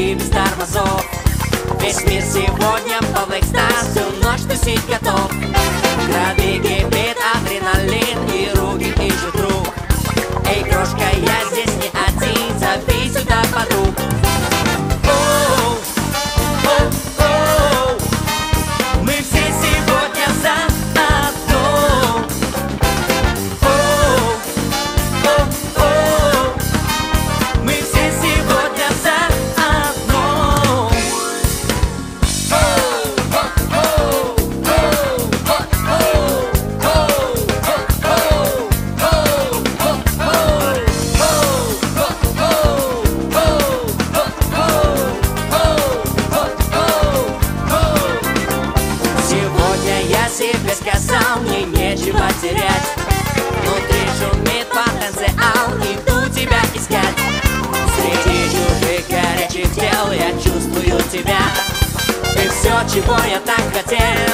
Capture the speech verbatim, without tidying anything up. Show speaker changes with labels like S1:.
S1: и без тормозов. Весь мир сегодня полный экстаз, всю ночь тусить готов. В крови кипит адреналин, и руки ищут рук. Эй, крошка, я здесь не один, зови сюда подруг. Оу, оу, оу, мы все сегодня заодно. Оу, оу, оу, мы все сегодня заодно. Сегодня я себе сказал, мне нечего терять. Внутри шумит потенциал, иду тебя искать. Среди чужих горячих тел я чувствую тебя. Ты все, чего я так хотел.